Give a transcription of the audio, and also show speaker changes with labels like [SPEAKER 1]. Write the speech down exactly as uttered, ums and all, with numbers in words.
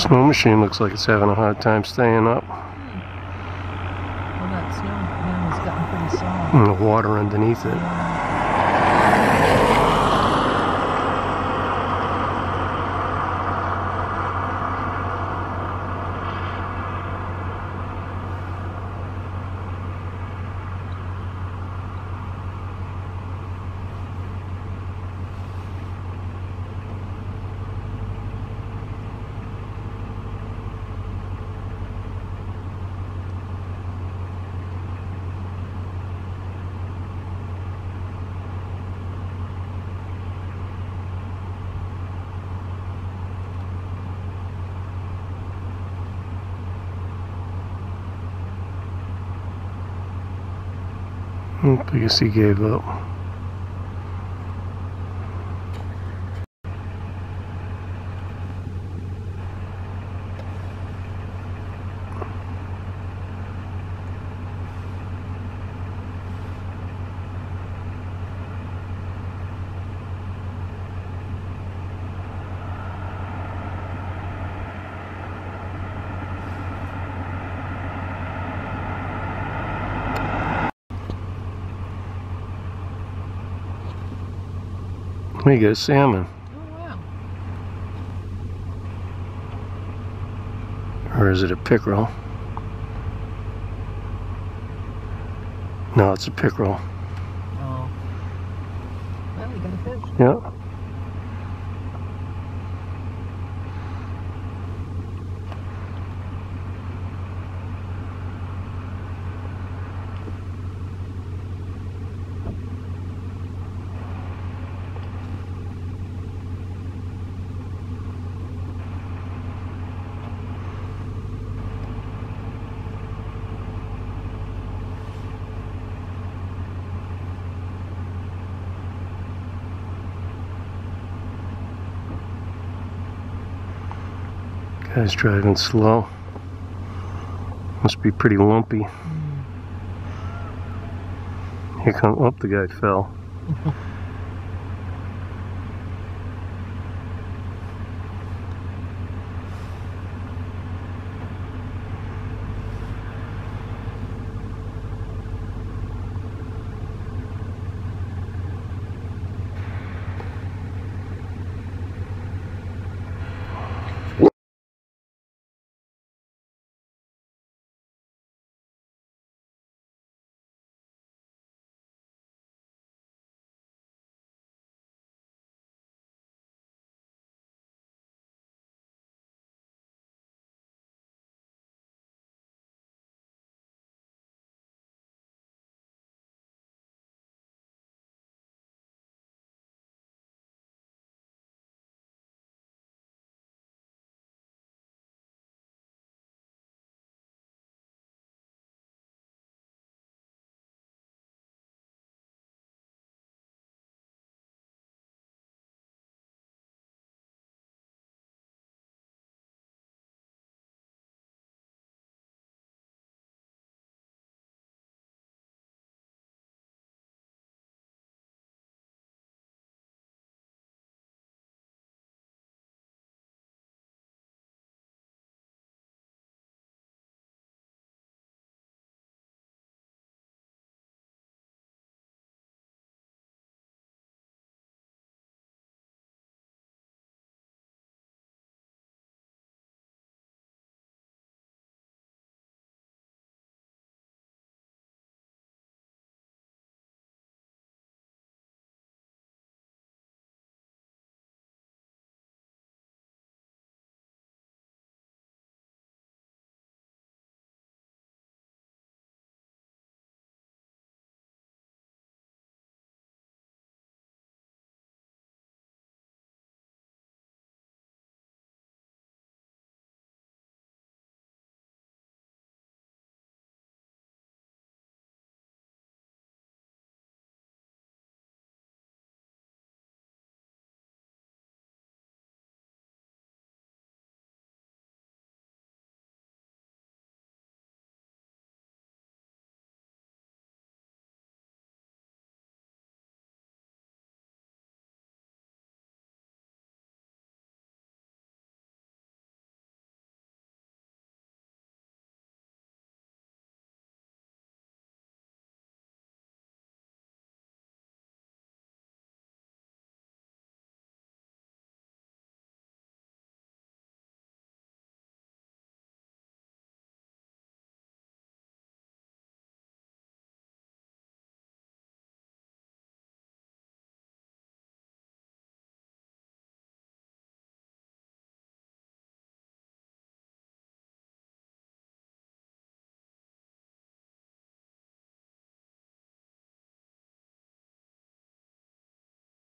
[SPEAKER 1] Snow machine looks like it's having a hard time staying up.
[SPEAKER 2] Hmm. Well, that snow man has gotten pretty soft.
[SPEAKER 1] And the water underneath it.
[SPEAKER 2] Yeah.
[SPEAKER 1] I guess he gave up. There you go, salmon.
[SPEAKER 2] Oh, wow.
[SPEAKER 1] Or is it a pickerel? No, it's a pickerel.
[SPEAKER 2] Oh. Well, we got a fish.
[SPEAKER 1] Yeah. Guy's driving slow. Must be pretty lumpy.
[SPEAKER 2] Mm.
[SPEAKER 1] Here come, oh, the guy fell.